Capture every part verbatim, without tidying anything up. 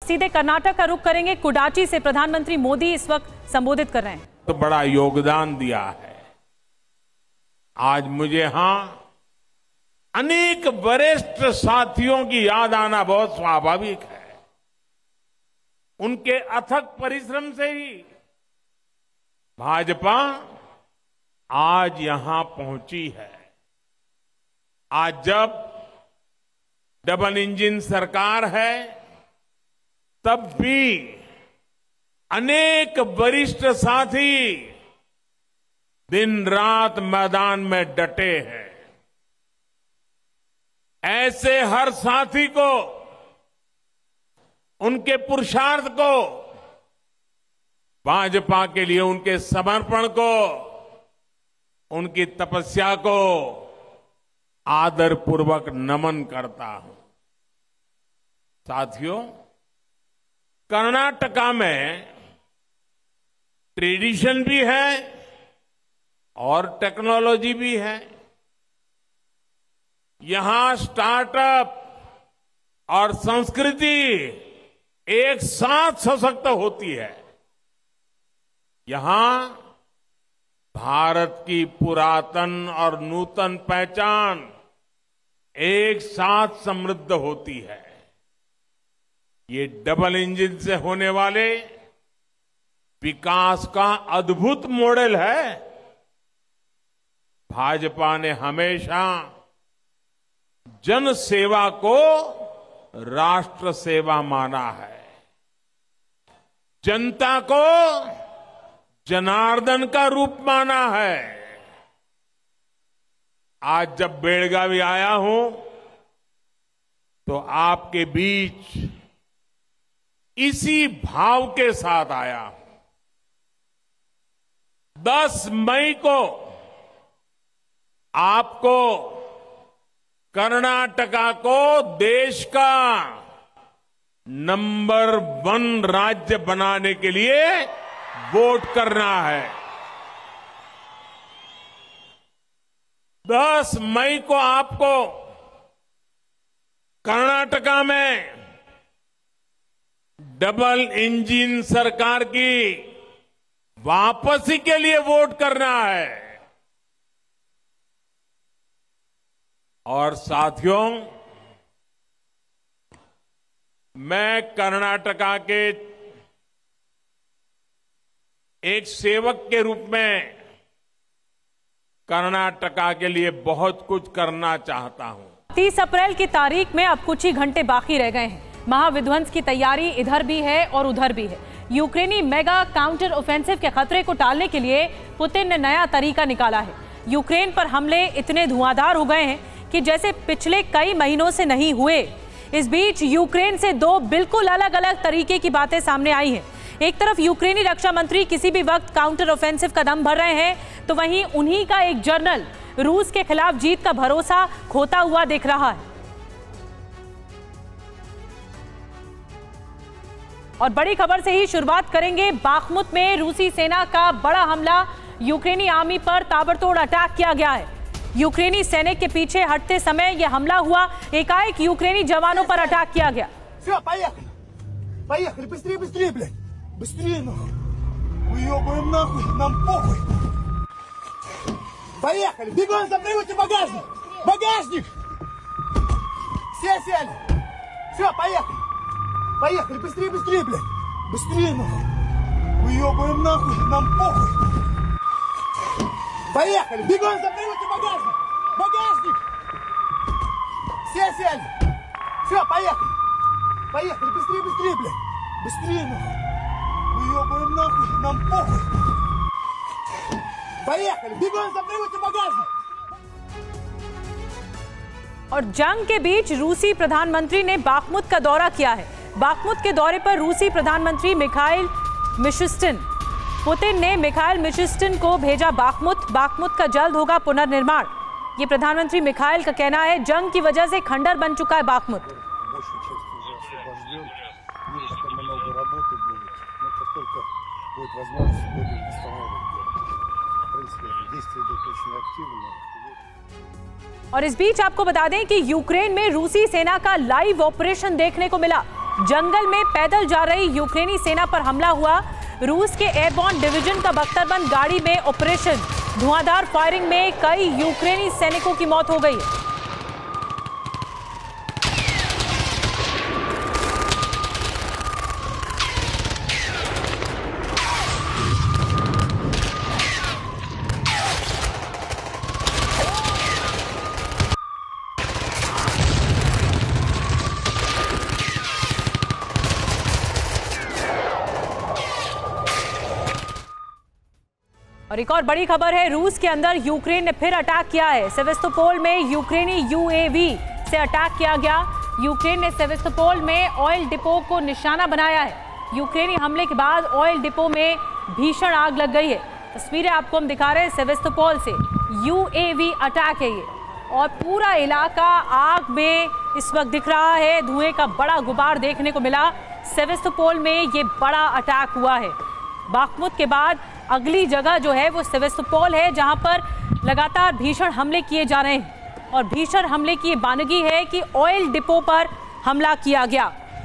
सीधे कर्नाटक का रुख करेंगे। कुडाची से प्रधानमंत्री मोदी इस वक्त संबोधित कर रहे हैं। तो बड़ा योगदान दिया है। आज मुझे यहां अनेक वरिष्ठ साथियों की याद आना बहुत स्वाभाविक है। उनके अथक परिश्रम से ही भाजपा आज यहां पहुंची है। आज जब डबल इंजन सरकार है, तब भी अनेक वरिष्ठ साथी दिन रात मैदान में डटे हैं। ऐसे हर साथी को, उनके पुरुषार्थ को, भाजपा के लिए उनके समर्पण को, उनकी तपस्या को आदरपूर्वक नमन करता हूं। साथियों, कर्नाटका में ट्रेडिशन भी है और टेक्नोलॉजी भी है। यहां स्टार्टअप और संस्कृति एक साथ सशक्त होती है। यहां भारत की पुरातन और नूतन पहचान एक साथ समृद्ध होती है। ये डबल इंजन से होने वाले विकास का अद्भुत मॉडल है। भाजपा ने हमेशा जन सेवा को राष्ट्र सेवा माना है। जनता को जनार्दन का रूप माना है। आज जब बेलगावी आया हूं तो आपके बीच इसी भाव के साथ आया हूं। दस मई को आपको कर्नाटका को देश का नंबर वन राज्य बनाने के लिए वोट करना है। दस मई को आपको कर्नाटका में डबल इंजन सरकार की वापसी के लिए वोट करना है। और साथियों, मैं कर्नाटका के एक सेवक के रूप में कर्नाटका के लिए बहुत कुछ करना चाहता हूं। तीस अप्रैल की तारीख में अब कुछ ही घंटे बाकी रह गए हैं। महाविध्वंस की तैयारी इधर भी है और उधर भी है। यूक्रेनी मेगा काउंटर ऑफेंसिव के खतरे को टालने के लिए पुतिन ने नया तरीका निकाला है। यूक्रेन पर हमले इतने धुआंधार हो गए हैं कि जैसे पिछले कई महीनों से नहीं हुए। इस बीच यूक्रेन से दो बिल्कुल अलग अलग तरीके की बातें सामने आई हैं। एक तरफ यूक्रेनी रक्षा मंत्री किसी भी वक्त काउंटर ऑफेंसिव कदम भर रहे हैं, तो वहीं उन्हीं का एक जनरल रूस के खिलाफ जीत का भरोसा खोता हुआ दिख रहा है। और बड़ी खबर से ही शुरुआत करेंगे। बाखमुत में रूसी सेना का बड़ा हमला। यूक्रेनी आर्मी पर ताबड़तोड़ अटैक किया गया है। यूक्रेनी सैनिक के पीछे हटते समय यह हमला हुआ। एकाएक यूक्रेनी जवानों पर अटैक किया गया। Быстрее, нахуй! Уебаем нахуй! Нам похуй! Поехали! Бегом, закрывайте багажник! Багажник! Все сели! Все, поехали! Поехали! Быстрее, быстрее, блядь! Быстрее, нахуй! Уебаем нахуй! Нам похуй! Поехали! Бегом, закрывайте багажник! Багажник! Все сели! Все, поехали! Поехали! Быстрее, быстрее, блядь! Быстрее, нахуй! Уебаем нахуй, нам похуй. Поехали, бегом, закрывайте багажник. और जंग के बीच रूसी प्रधानमंत्री ने बाखमुत का दौरा किया है। बाखमुत के दौरे पर रूसी प्रधानमंत्री मिखाइल मिशुस्टिन। पुतिन ने मिखाइल मिशुस्टिन को भेजा बाखमुत। बाखमुत का जल्द होगा पुनर्निर्माण, ये प्रधानमंत्री मिखाइल का कहना है। जंग की वजह से खंडर बन चुका है बाखमुत। और इस बीच आपको बता दें कि यूक्रेन में रूसी सेना का लाइव ऑपरेशन देखने को मिला। जंगल में पैदल जा रही यूक्रेनी सेना पर हमला हुआ। रूस के एयरबॉर्न डिवीजन का बख्तरबंद गाड़ी में ऑपरेशन। धुआंधार फायरिंग में कई यूक्रेनी सैनिकों की मौत हो गई। और एक और बड़ी खबर है, रूस के अंदर यूक्रेन ने फिर अटैक किया है। सेवेस्तोपोल में यूक्रेनी यूएवी से अटैक किया गया। यूक्रेन ने सेवेस्तोपोल में ऑयल डिपो को निशाना बनाया है। यूक्रेनी हमले के बाद ऑयल डिपो में भीषण आग लग गई है। तस्वीरें आपको हम दिखा रहे हैं सेवेस्तोपोल से। यूएवी अटैक है ये, और पूरा इलाका आग में इस वक्त दिख रहा है। धुएं का बड़ा गुबार देखने को मिला। सेवेस्तोपोल में ये बड़ा अटैक हुआ है। बाखमुत के बाद अगली जगह जो है वो सेवेस्तोपोल है, जहां पर लगातार भीषण हमले किए जा रहे हैं। और भीषण हमले की बानगी है कि ऑयल डिपो पर हमला किया गया।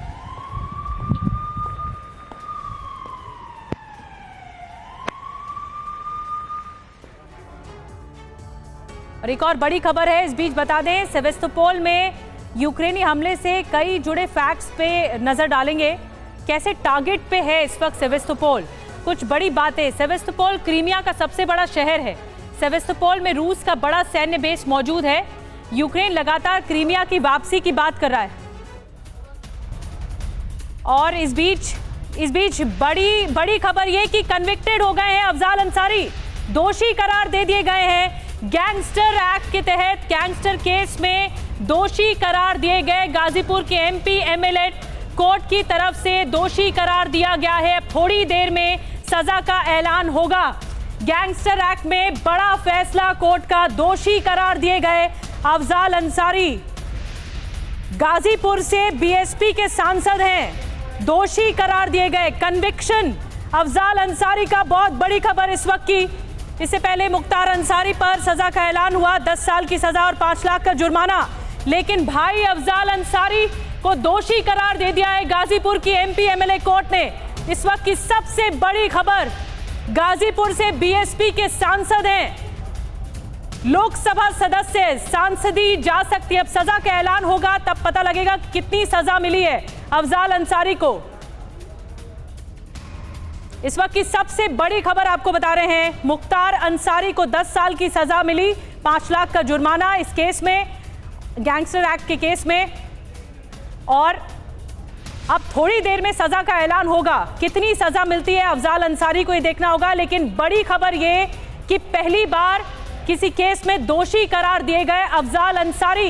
और एक और बड़ी खबर है, इस बीच बता दें, सेवेस्तोपोल में यूक्रेनी हमले से कई जुड़े फैक्ट्स पे नजर डालेंगे। कैसे टारगेट पे है इस वक्त सेवेस्तोपोल, कुछ बड़ी बातें। सेवेस्तोपोल क्रीमिया का सबसे बड़ा शहर है। सेवेस्तोपोल में रूस का बड़ा सैन्य बेस मौजूद है। यूक्रेन लगातार क्रीमिया की वापसी की बात कर रहा है। और इस बीच इस बीच बड़ी बड़ी खबर यह कि कन्विक्टेड हो गए हैं अफजाल अंसारी, दोषी करार दे दिए गए हैं। गैंगस्टर एक्ट के तहत गैंगस्टर केस में दोषी करार दिए गए। गाजीपुर के एमपी एमएलए कोर्ट की तरफ से दोषी करार दिया गया है। थोड़ी देर में सजा का ऐलान होगा। गैंगस्टर एक्ट में बड़ा फैसला कोर्ट का, दोषी करार दिए गए अफजाल अंसारी। गाजीपुर से बीएसपी के सांसद हैं, दोषी करार दिए गए। कन्विक्शन अफजाल अंसारी का, बहुत बड़ी खबर इस वक्त की। इससे पहले मुख्तार अंसारी पर सजा का ऐलान हुआ, दस साल की सजा और पांच लाख का जुर्माना। लेकिन भाई अफजाल अंसारी को दोषी करार दे दिया है गाजीपुर की एमपी एमएलए कोर्ट ने। इस वक्त की सबसे बड़ी खबर, गाजीपुर से बीएसपी के सांसद हैं, लोकसभा सदस्य, सांसदी जा सकती है। अब सजा का ऐलान होगा तब पता लगेगा कितनी सजा मिली है अफजाल अंसारी को। इस वक्त की सबसे बड़ी खबर आपको बता रहे हैं, मुख्तार अंसारी को दस साल की सजा मिली, पांच लाख का जुर्माना इस केस में, गैंगस्टर एक्ट के केस में। और अब थोड़ी देर में सजा का ऐलान होगा। कितनी सजा मिलती है अफजाल अंसारी को ये देखना होगा। लेकिन बड़ी खबर ये कि पहली बार किसी केस में दोषी करार दिए गए अफजाल अंसारी।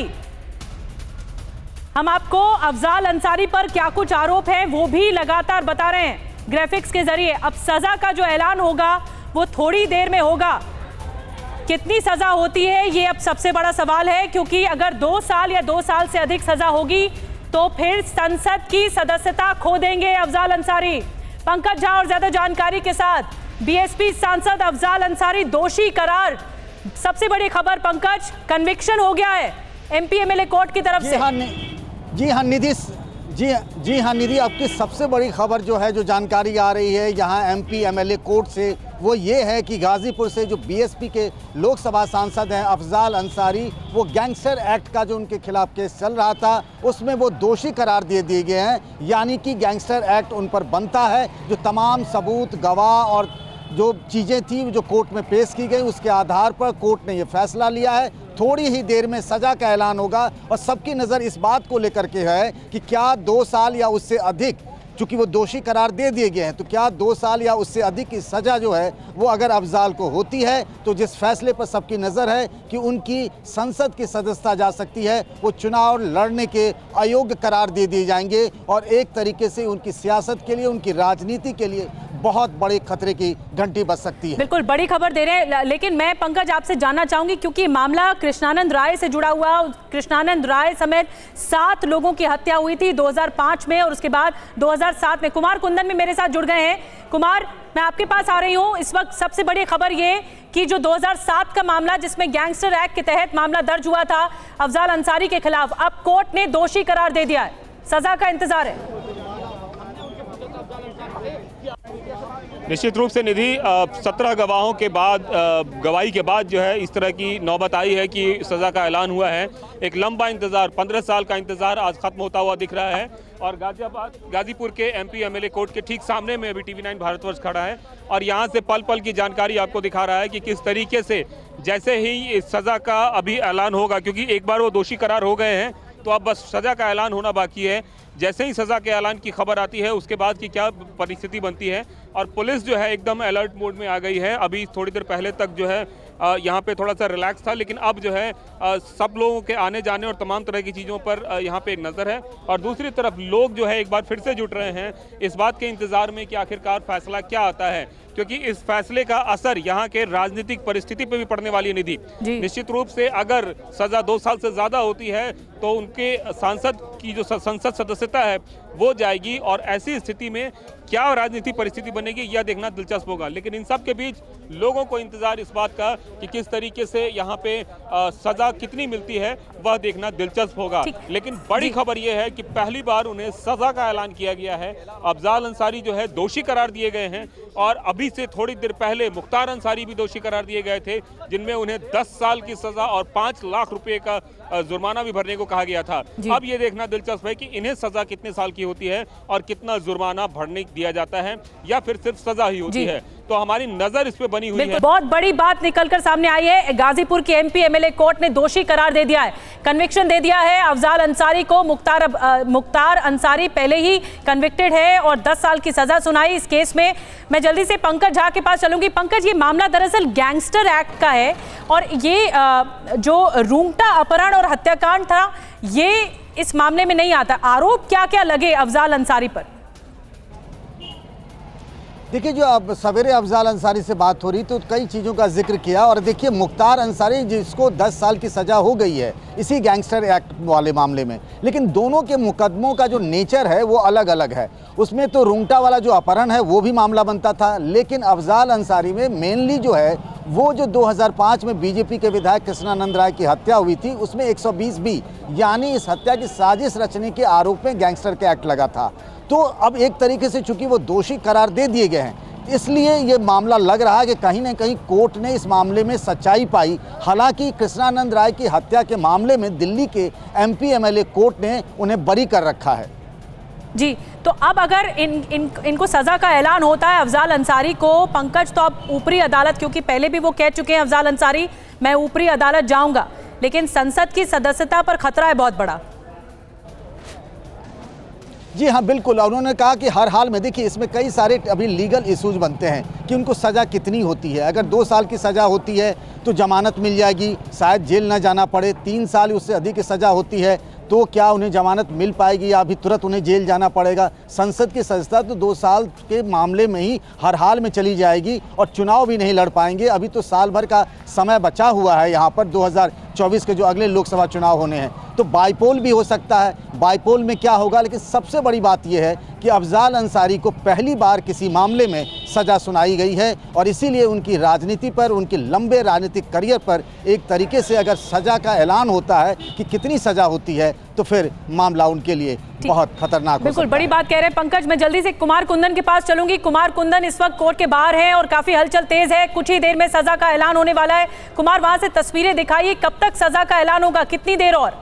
हम आपको अफजाल अंसारी पर क्या कुछ आरोप हैं वो भी लगातार बता रहे हैं ग्राफिक्स के जरिए। अब सजा का जो ऐलान होगा वो थोड़ी देर में होगा। कितनी सजा होती है ये अब सबसे बड़ा सवाल है, क्योंकि अगर दो साल या दो साल से अधिक सजा होगी तो फिर संसद की सदस्यता खो देंगे अफजाल अंसारी। पंकज झा और ज्यादा जानकारी के साथ बीएसपी सांसद अफजाल अंसारी दोषी करार। सबसे बड़ी खबर पंकज, कन्विक्शन हो गया है एमपी एमएलए कोर्ट की तरफ से। हाँ, जी हाँ निधि, जी जी हाँ निधि, आपकी सबसे बड़ी खबर जो है, जो जानकारी आ रही है यहाँ एमपी एमएलए कोर्ट से, वो ये है कि गाजीपुर से जो बीएसपी के लोकसभा सांसद हैं अफजाल अंसारी, वो गैंगस्टर एक्ट का जो उनके खिलाफ केस चल रहा था उसमें वो दोषी करार दे दिए गए हैं। यानी कि गैंगस्टर एक्ट उन पर बनता है। जो तमाम सबूत, गवाह और जो चीज़ें थी जो कोर्ट में पेश की गई, उसके आधार पर कोर्ट ने ये फैसला लिया है। थोड़ी ही देर में सज़ा का ऐलान होगा और सबकी नज़र इस बात को लेकर के है कि क्या दो साल या उससे अधिक, चूँकि वो दोषी करार दे दिए गए हैं, तो क्या दो साल या उससे अधिक की सज़ा जो है वो अगर अफजाल को होती है तो जिस फैसले पर सबकी नज़र है कि उनकी संसद की सदस्यता जा सकती है, वो चुनाव लड़ने के अयोग्य करार दे दिए जाएंगे और एक तरीके से उनकी सियासत के लिए, उनकी राजनीति के लिए बहुत बड़े खतरे की घंटी बज सकती है। बिल्कुल बड़ी खबर दे रहे हैं। लेकिन मैं पंकज आपसे जानना चाहूंगी, क्योंकि मामला कृष्णानंद राय से जुड़ा हुआ, कृष्णानंद राय समेत सात लोगों की हत्या हुई थी दो हज़ार पाँच में और उसके बाद दो हज़ार सात में। कुमार कुंदन भी मेरे साथ जुड़ गए हैं। कुमार, मैं आपके पास आ रही हूं। इस वक्त सबसे बड़ी खबर ये कि जो दो हज़ार सात का मामला, जिसमें गैंगस्टर एक्ट के तहत मामला दर्ज हुआ था अफजाल अंसारी के खिलाफ, अब कोर्ट ने दोषी करार दे दिया है। सजा का इंतजार है? निश्चित रूप से निधि, सत्रह गवाहों के बाद, गवाही के बाद जो है इस तरह की नौबत आई है कि सज़ा का ऐलान हुआ है। एक लंबा इंतज़ार, पंद्रह साल का इंतज़ार आज खत्म होता हुआ दिख रहा है। और गाजियाबाद गाजीपुर के एमपी एमएलए कोर्ट के ठीक सामने में अभी टीवी नाइन भारतवर्ष खड़ा है और यहाँ से पल पल की जानकारी आपको दिखा रहा है कि किस तरीके से जैसे ही इस सज़ा का अभी ऐलान होगा, क्योंकि एक बार वो दोषी करार हो गए हैं तो अब बस सज़ा का ऐलान होना बाकी है। जैसे ही सज़ा के ऐलान की खबर आती है उसके बाद की क्या परिस्थिति बनती है। और पुलिस जो है एकदम अलर्ट मोड में आ गई है। अभी थोड़ी देर पहले तक जो है यहाँ पे थोड़ा सा रिलैक्स था, लेकिन अब जो है सब लोगों के आने जाने और तमाम तरह की चीज़ों पर यहाँ पे एक नज़र है। और दूसरी तरफ लोग जो है एक बार फिर से जुट रहे हैं इस बात के इंतज़ार में कि आखिरकार फैसला क्या आता है, क्योंकि इस फैसले का असर यहाँ के राजनीतिक परिस्थिति पे भी पड़ने वाली निधि। निश्चित रूप से अगर सजा दो साल से ज्यादा होती है तो उनके सांसद की जो संसद सदस्यता है वो जाएगी और ऐसी स्थिति में क्या राजनीतिक परिस्थिति बनेगी यह देखना दिलचस्प होगा। लेकिन इन सब के बीच लोगों को इंतजार इस बात का कि किस तरीके से यहाँ पे आ, सजा कितनी मिलती है वह देखना दिलचस्प होगा। लेकिन बड़ी खबर यह है कि पहली बार उन्हें सजा का ऐलान किया गया है। अफजाल अंसारी जो है दोषी करार दिए गए हैं और अभी से थोड़ी देर पहले मुख्तार अंसारी भी दोषी करार दिए गए थे, जिनमें उन्हें दस साल की सजा और पांच लाख रुपए का जुर्माना भी भरने को कहा गया था। अब ये देखना दिलचस्प है कि इन्हें सजा कितने साल की होती है और कितना जुर्माना भरने दिया जाता है या फिर सिर्फ सजा ही होती है। तो हमारी नजर इस पे बनी हुई है। बहुत बड़ी बात निकलकर सामने आई है। गाजीपुर की एमपी एमएलए कोर्ट ने दोषी करार दे दिया है, कन्विक्शन दे दिया है अफजाल अंसारी को। मुख्तार आ, मुख्तार अंसारी पहले ही कन्विक्टेड है और दस साल की सजा सुनाई इस केस में। मैं जल्दी से पंकज झा के पास चलूंगी। पंकज, ये मामला दरअसल गैंगस्टर एक्ट का है और ये आ, जो रूंगटा अपहरण और हत्याकांड था ये इस मामले में नहीं आता। आरोप क्या क्या लगे अफजाल अंसारी पर? देखिए, जो अब सवेरे अफजाल अंसारी से बात हो रही तो कई चीज़ों का जिक्र किया और देखिए मुख्तार अंसारी जिसको दस साल की सज़ा हो गई है इसी गैंगस्टर एक्ट वाले मामले में, लेकिन दोनों के मुकदमों का जो नेचर है वो अलग अलग है। उसमें तो रूंगटा वाला जो अपहरण है वो भी मामला बनता था, लेकिन अफजाल अंसारी में मेनली जो है वो जो दो हज़ार पाँच में बीजेपी के विधायक कृष्णानंद राय की हत्या हुई थी उसमें एक सौ बीस बी यानी इस हत्या की साजिश रचने के आरोप में गैंगस्टर के एक्ट लगा था। तो अब एक तरीके से चूंकि वो दोषी करार दे दिए गए हैं इसलिए ये मामला लग रहा है कि कहीं ना कहीं कोर्ट ने इस मामले में सच्चाई पाई। हालांकि कृष्णानंद राय की हत्या के मामले में दिल्ली के एमपी एमएलए कोर्ट ने उन्हें बरी कर रखा है। जी, तो अब अगर इन, इन इनको सजा का ऐलान होता है अफजाल अंसारी को, पंकज, तो अब ऊपरी अदालत, क्योंकि पहले भी वो कह चुके हैं अफजाल अंसारी मैं ऊपरी अदालत जाऊंगा, लेकिन संसद की सदस्यता पर खतरा है बहुत बड़ा। जी हाँ, बिल्कुल। और उन्होंने कहा कि हर हाल में देखिए इसमें कई सारे अभी लीगल इश्यूज बनते हैं कि उनको सज़ा कितनी होती है। अगर दो साल की सज़ा होती है तो जमानत मिल जाएगी, शायद जेल न जाना पड़े। तीन साल उससे अधिक की सज़ा होती है तो क्या उन्हें जमानत मिल पाएगी या अभी तुरंत उन्हें जेल जाना पड़ेगा। संसद की सदस्यता तो दो साल के मामले में ही हर हाल में चली जाएगी और चुनाव भी नहीं लड़ पाएंगे। अभी तो साल भर का समय बचा हुआ है यहाँ पर, दो हज़ार चौबीस के जो अगले लोकसभा चुनाव होने हैं, तो बाईपोल भी हो सकता है। बाईपोल में क्या होगा, लेकिन सबसे बड़ी बात यह है कि अफजाल अंसारी को पहली बार किसी मामले में सज़ा सुनाई गई है और इसीलिए उनकी राजनीति पर, उनके लंबे राजनीतिक करियर पर एक तरीके से अगर सज़ा का ऐलान होता है कि कितनी सज़ा होती है तो फिर मामला उनके लिए बहुत खतरनाक हो। बिल्कुल, बड़ी बात कह रहे हैं पंकज। मैं जल्दी से कुमार कुंदन के पास चलूंगी। कुमार कुंदन इस वक्त कोर्ट के बाहर हैं और काफी हलचल तेज है, कुछ ही देर में सजा का ऐलान होने वाला है। कुमार, वहां से तस्वीरें दिखाइए, कब तक सजा का ऐलान होगा, कितनी देर और?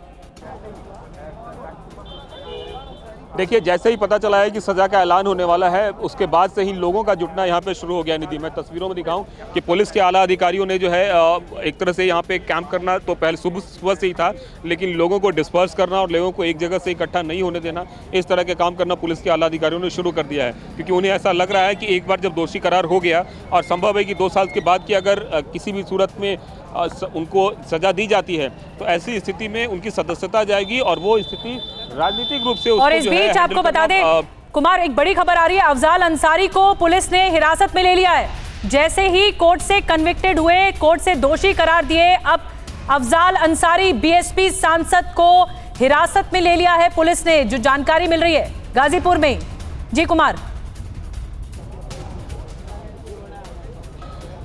देखिए, जैसे ही पता चला है कि सजा का ऐलान होने वाला है उसके बाद से ही लोगों का जुटना यहाँ पे शुरू हो गया। निधि, मैं तस्वीरों में दिखाऊं कि पुलिस के आला अधिकारियों ने जो है एक तरह से यहाँ पे कैंप करना तो पहले सुबह सुबह से ही था, लेकिन लोगों को डिस्पर्स करना और लोगों को एक जगह से इकट्ठा नहीं होने देना, इस तरह के काम करना पुलिस के आला अधिकारियों ने शुरू कर दिया है। क्योंकि उन्हें ऐसा लग रहा है कि एक बार जब दोषी करार हो गया और संभव है कि दो साल के बाद की अगर किसी भी सूरत में उनको सजा दी जाती है तो ऐसी स्थिति में उनकी सदस्यता जाएगी और वो स्थिति राजनीतिक रूप से। और इस बीच आपको बता दें कुमार, एक बड़ी खबर आ रही है, अफजाल अंसारी को पुलिस ने हिरासत में ले लिया है। जैसे ही कोर्ट से कन्विक्टेड हुए, कोर्ट से दोषी करार दिए, अब अफजाल अंसारी बीएसपी सांसद को हिरासत में ले लिया है पुलिस ने, जो जानकारी मिल रही है गाजीपुर में। जी कुमार।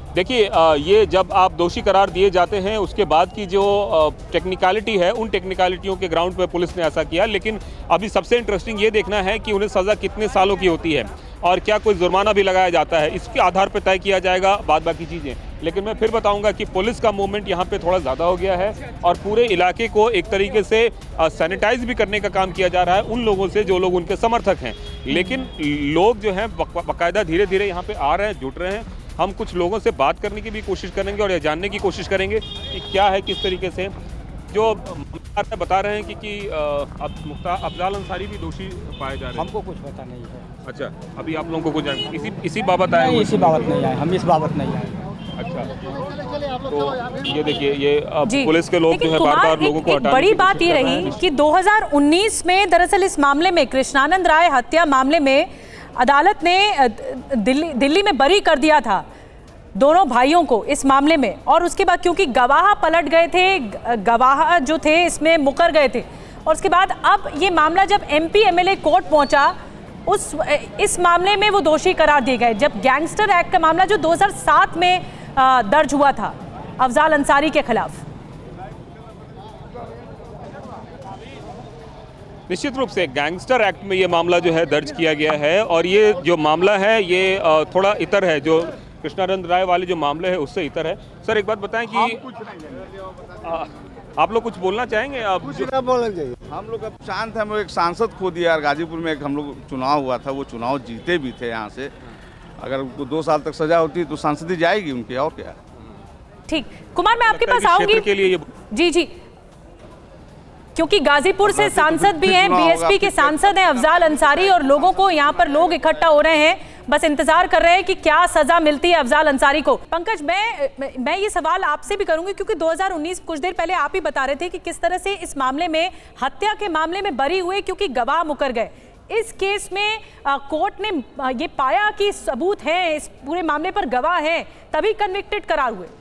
देखिए, ये जब आप दोषी करार दिए जाते हैं उसके बाद की जो टेक्निकलिटी है, उन टेक्निकलिटियों के ग्राउंड पे पुलिस ने ऐसा किया। लेकिन अभी सबसे इंटरेस्टिंग ये देखना है कि उन्हें सज़ा कितने सालों की होती है और क्या कोई जुर्माना भी लगाया जाता है, इसके आधार पर तय किया जाएगा बाद बाकी चीज़ें। लेकिन मैं फिर बताऊंगा कि पुलिस का मूवमेंट यहाँ पे थोड़ा ज़्यादा हो गया है और पूरे इलाके को एक तरीके से सैनिटाइज भी करने का काम किया जा रहा है उन लोगों से जो लोग उनके समर्थक हैं। लेकिन लोग जो हैं बाकायदा धीरे धीरे यहाँ पे आ रहे हैं, जुट रहे हैं। हम कुछ लोगों से बात करने की भी कोशिश करेंगे और यह जानने की कोशिश करेंगे कि क्या है, किस तरीके से जो बता रहे हैं कि, कि अब मुख्तार अफजाल अंसारी भी दोषी पाए जा रहे हैं। हमको कुछ पता नहीं है। अच्छा, अभी आप लोगों को कुछ इसी इसी बाबत आए? इसी बाबत नहीं आए, हम इस बाबत नहीं आए। अच्छा, तो ये देखिए, ये अब पुलिस के लोग जो है बार बार लोगों को हटाने बड़ी बात ये रही कि दो हज़ार उन्नीस में दरअसल इस मामले में, कृष्णानंद राय हत्या मामले में, अदालत ने दिल्ली दिल्ली में बरी कर दिया था दोनों भाइयों को इस मामले में। और उसके बाद क्योंकि गवाह पलट गए थे, गवाह जो थे इसमें मुकर गए थे, और उसके बाद अब ये मामला जब एमपी एमएलए कोर्ट पहुंचा, उस इस मामले में वो दोषी करार दिए गए। जब गैंगस्टर एक्ट का मामला जो दो हज़ार सात में आ, दर्ज हुआ था अफजाल अंसारी के खिलाफ। निश्चित रूप से गैंगस्टर एक्ट में ये मामला जो है दर्ज किया गया है और ये जो मामला है ये थोड़ा इतर है, जो कृष्णानंद राय वाले जो मामले है उससे इतर है। सर एक बात बताएं कि आ, आप लोग कुछ बोलना चाहेंगे? आप कुछ ना बोलना चाहिए। हम लोग अब शांत हैं। हम लोग एक सांसद खो दिया यार, गाजीपुर में एक हम लोग चुनाव हुआ था, वो चुनाव जीते भी थे यहाँ से। अगर उनको दो साल तक सजा होती तो सांसदी जाएगी उनकी, और क्या। ठीक, कुमार मैं आपके पास आऊंगी के लिए ये... जी जी, क्योंकि गाजीपुर से सांसद भी हैं, बीएसपी के सांसद हैं अफजाल अंसारी, और लोगों को यहाँ पर लोग इकट्ठा हो रहे हैं, बस इंतजार कर रहे हैं कि क्या सजा मिलती है अफजाल अंसारी को। पंकज, मैं मैं ये सवाल आपसे भी करूंगी क्योंकि दो हज़ार उन्नीस, कुछ देर पहले आप ही बता रहे थे कि किस तरह से इस मामले में, हत्या के मामले में बरी हुए क्योंकि गवाह मुकर गए। इस केस में आ, कोर्ट ने आ, ये पाया कि सबूत है, इस पूरे मामले पर गवाह है, तभी कन्विक्टेड करार हुए।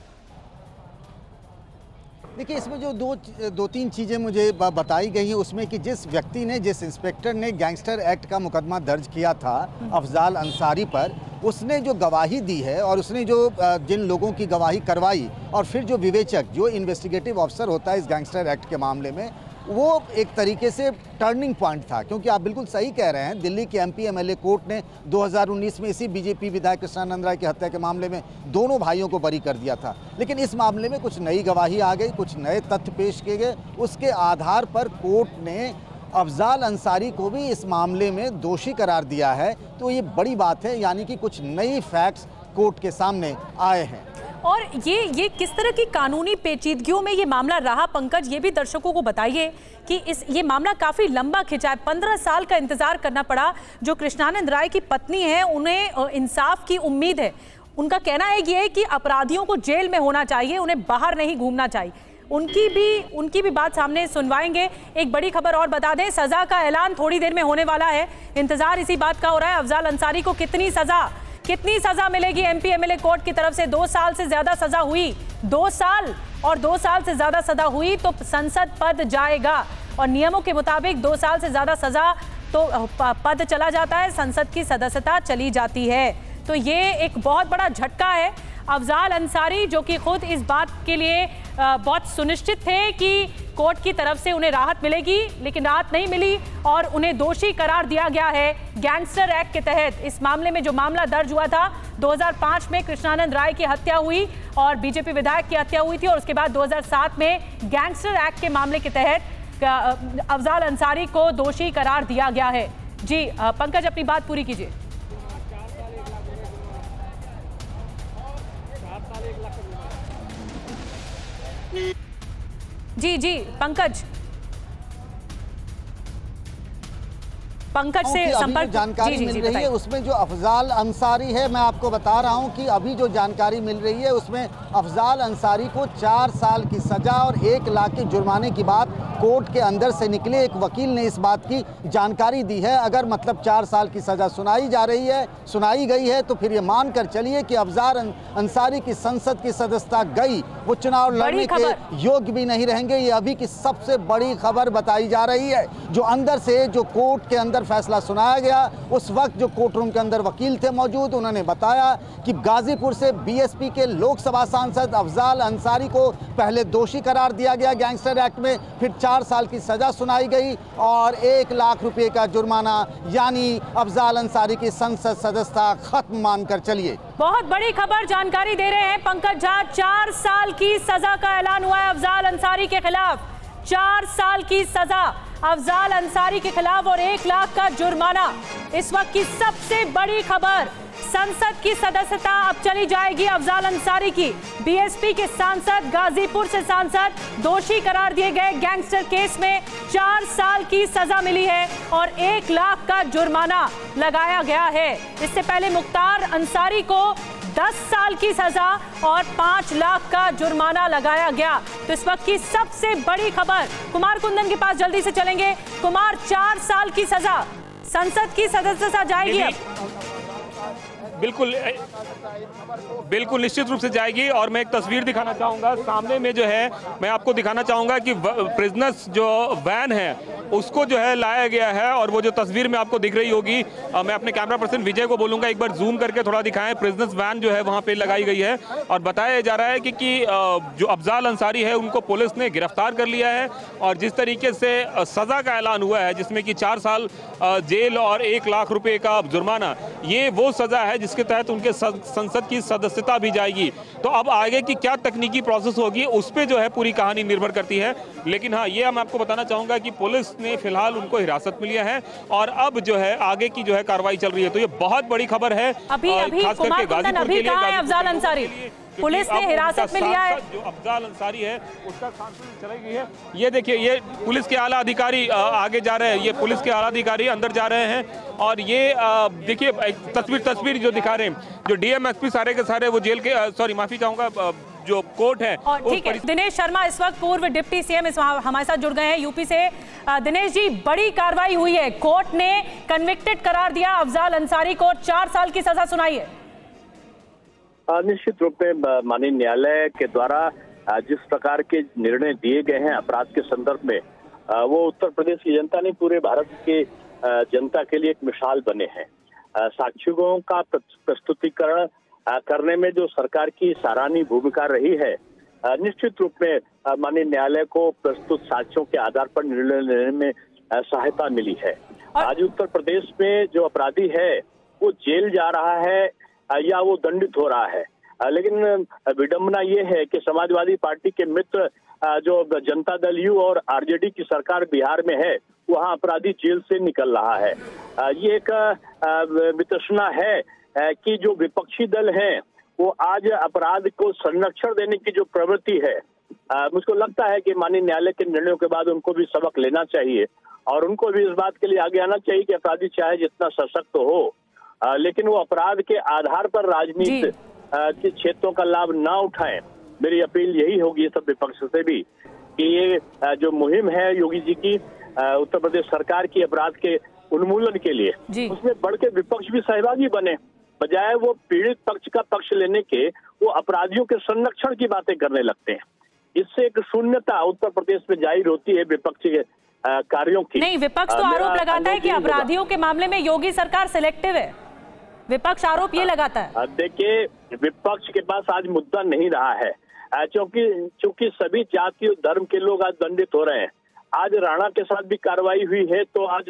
देखिए, इसमें जो दो दो तीन चीज़ें मुझे बताई गई हैं उसमें कि जिस व्यक्ति ने, जिस इंस्पेक्टर ने गैंगस्टर एक्ट का मुकदमा दर्ज किया था अफजाल अंसारी पर, उसने जो गवाही दी है और उसने जो जिन लोगों की गवाही करवाई, और फिर जो विवेचक, जो इन्वेस्टिगेटिव ऑफिसर होता है इस गैंगस्टर एक्ट के मामले में, वो एक तरीके से टर्निंग पॉइंट था। क्योंकि आप बिल्कुल सही कह रहे हैं, दिल्ली के एमपी एमएलए कोर्ट ने दो हज़ार उन्नीस में इसी बीजेपी विधायक कृष्णानंद राय की हत्या के मामले में दोनों भाइयों को बरी कर दिया था। लेकिन इस मामले में कुछ नई गवाही आ गई, कुछ नए तथ्य पेश किए गए, उसके आधार पर कोर्ट ने अफजाल अंसारी को भी इस मामले में दोषी करार दिया है। तो ये बड़ी बात है, यानी कि कुछ नई फैक्ट्स कोर्ट के सामने आए हैं। और ये ये किस तरह की कानूनी पेचीदगियों में ये मामला रहा, पंकज, ये भी दर्शकों को बताइए कि इस ये मामला काफ़ी लंबा खिंचा है, पंद्रह साल का इंतजार करना पड़ा। जो कृष्णानंद राय की पत्नी है, उन्हें इंसाफ की उम्मीद है। उनका कहना है ये कि अपराधियों को जेल में होना चाहिए, उन्हें बाहर नहीं घूमना चाहिए। उनकी भी उनकी भी बात सामने सुनवाएंगे। एक बड़ी खबर और बता दें, सज़ा का ऐलान थोड़ी देर में होने वाला है। इंतजार इसी बात का हो रहा है, अफजाल अंसारी को कितनी सज़ा कितनी सजा मिलेगी एमपी एमएलए कोर्ट की तरफ से। दो साल से ज्यादा सजा हुई, दो साल और दो साल से ज्यादा सजा हुई तो संसद पद जाएगा, और नियमों के मुताबिक दो साल से ज्यादा सजा तो पद चला जाता है, संसद की सदस्यता चली जाती है। तो ये एक बहुत बड़ा झटका है। अफजाल अंसारी जो कि खुद इस बात के लिए बहुत सुनिश्चित थे कि कोर्ट की तरफ से उन्हें राहत मिलेगी, लेकिन राहत नहीं मिली और उन्हें दोषी करार दिया गया है गैंगस्टर एक्ट के तहत। इस मामले में जो मामला दर्ज हुआ था दो हज़ार पाँच में, कृष्णानंद राय की हत्या हुई और बीजेपी विधायक की हत्या हुई थी, और उसके बाद दो हज़ार सात में गैंगस्टर एक्ट के मामले के तहत अफजाल अंसारी को दोषी करार दिया गया है। जी पंकज, अपनी बात पूरी कीजिए। जी जी पंकज पंकज से संपर्क जानकारी जी, जी, मिल जी, रही है उसमें जो अफजाल अंसारी है, मैं आपको बता रहा हूं कि अभी जो जानकारी मिल रही है उसमें अफजाल अंसारी को चार साल की सजा और एक लाख के जुर्माने की बात कोर्ट के अंदर से निकले। एक वकील ने इस बात की जानकारी दी है। अगर मतलब चार साल की सजा सुनाई जा रही है, सुनाई गई है, तो फिर ये मानकर चलिए कि अफजाल अंसारी की संसद की सदस्यता गई, वो चुनाव लड़ने के योग्य भी नहीं रहेंगे। ये अभी की सबसे बड़ी खबर बताई जा रही है, जो अंदर से, जो कोर्ट के अंदर पर फैसला सुनाया गया, उस वक्त जो कोर्ट रूम के अंदर वकील थे मौजूद, उन्होंने बताया कि गाजीपुर से बीएसपी के लोकसभा सांसद अफजाल अंसारी को पहले दोषी करार दिया गया गैंगस्टर एक्ट में, फिर चार साल की सजा सुनाई गई और एक लाख रुपए का जुर्माना, यानी अफजाल अंसारी की संसद सदस्यता खत्म मानकर चलिए। बहुत बड़ी खबर जानकारी दे रहे हैं पंकज झा, चार साल की सजा का ऐलान हुआ है अफजाल अंसारी के खिलाफ। चार साल की सजा अफजाल अंसारी के खिलाफ और एक लाख का जुर्माना। इस वक्त की सबसे बड़ी खबर, संसद की सदस्यता अब चली जाएगी अफजाल अंसारी की। बीएसपी के सांसद, गाजीपुर से सांसद, दोषी करार दिए गए गैंगस्टर केस में चार साल की सजा मिली है और एक लाख का जुर्माना लगाया गया है। इससे पहले मुख्तार अंसारी को दस साल की सजा और पांच लाख का जुर्माना लगाया गया। तो इस वक्त की सबसे बड़ी खबर, कुमार कुंदन के पास जल्दी से चलेंगे। कुमार, चार साल की सजा, संसद की सदस्यता जाएगी अब? बिल्कुल बिल्कुल निश्चित रूप से जाएगी। और मैं एक तस्वीर दिखाना चाहूँगा, सामने में जो है मैं आपको दिखाना चाहूँगा कि प्रिजनर्स जो वैन है उसको जो है लाया गया है और वो जो तस्वीर में आपको दिख रही होगी, मैं अपने कैमरा पर्सन विजय को बोलूँगा एक बार जूम करके थोड़ा दिखाएं। प्रिजनर्स वैन जो है वहाँ पे लगाई गई है और बताया जा रहा है कि, कि जो अफजाल अंसारी है उनको पुलिस ने गिरफ्तार कर लिया है और जिस तरीके से सज़ा का ऐलान हुआ है जिसमें कि चार साल जेल और एक लाख रुपये का जुर्माना, ये वो सज़ा है जिसके तहत उनके संसद की सदस्यता भी जाएगी। तो अब आगे की क्या तकनीकी प्रोसेस होगी उस पर जो है पूरी कहानी निर्भर करती है। लेकिन हाँ, ये मैं आपको बताना चाहूँगा कि पुलिस ने फिलहाल उनको हिरासत में लिया है और अब जो है आगे की जो है कार्रवाई चल रही है। तो ये बहुत बड़ी खबर है। अभी अभी कुमार कुंदन, अभी कहाँ है अफजाल अंसारी? पुलिस ने हिरासत में लिया है। जो अफजाल अंसारी है उसका सांसद चली गई है। ये देखिए, ये पुलिस के आला अधिकारी आगे जा रहे हैं, ये पुलिस के आला अधिकारी अंदर जा रहे हैं और ये देखिए तस्वीर तस्वीर जो दिखा रहे हैं, जो डीएम एसपी सारे के सारे वो जेल के, सॉरी माफी चाहूंगा, जो कोर्ट है। ठीक है, दिनेश शर्मा इस वक्त पूर्व डिप्टी सीएम हमारे साथ जुड़ गए हैं यूपी से। दिनेश जी, बड़ी कार्रवाई हुई है, कोर्ट ने कन्विक्टेड करार दिया अफजाल अंसारी को, चार साल की सजा सुनाई है। निश्चित रूप में माननीय न्यायालय के द्वारा जिस प्रकार के निर्णय दिए गए हैं अपराध के संदर्भ में, वो उत्तर प्रदेश की जनता नहीं पूरे भारत के जनता के लिए एक मिसाल बने हैं। साक्ष्यों का प्रस्तुतिकरण करने में जो सरकार की सराहनीय भूमिका रही है, निश्चित रूप में माननीय न्यायालय को प्रस्तुत साक्ष्यों के आधार पर निर्णय लेने में सहायता मिली है। आज उत्तर प्रदेश में जो अपराधी है वो जेल जा रहा है या वो दंडित हो रहा है, लेकिन विडंबना ये है कि समाजवादी पार्टी के मित्र जो जनता दल यू और आरजेडी की सरकार बिहार में है, वहाँ अपराधी जेल से निकल रहा है। ये एक वितृष्णा है कि जो विपक्षी दल हैं वो आज अपराध को संरक्षण देने की जो प्रवृत्ति है, मुझको लगता है कि माननीय न्यायालय के निर्णयों के बाद उनको भी सबक लेना चाहिए और उनको भी इस बात के लिए आगे आना चाहिए कि अपराधी चाहे जितना सशक्त हो, आ, लेकिन वो अपराध के आधार पर राजनीति के क्षेत्रों का लाभ ना उठाएं। मेरी अपील यही होगी सब विपक्ष से भी कि ये जो मुहिम है योगी जी की उत्तर प्रदेश सरकार की अपराध के उन्मूलन के लिए, उसमें बढ़ के विपक्ष भी सहभागी बने, बजाय वो पीड़ित पक्ष का पक्ष लेने के वो अपराधियों के संरक्षण की बातें करने लगते हैं। इससे एक शून्यता उत्तर प्रदेश में जाहिर होती है विपक्ष के कार्यों की। नहीं, विपक्ष तो आरोप लगाता है कि अपराधियों के मामले में योगी सरकार सिलेक्टिव है। विपक्ष आरोप ये लगाता है। देखिए, विपक्ष के पास आज मुद्दा नहीं रहा है, क्योंकि चूंकि सभी जाति और धर्म के लोग आज दंडित हो रहे हैं। आज राणा के साथ भी कार्रवाई हुई है, तो आज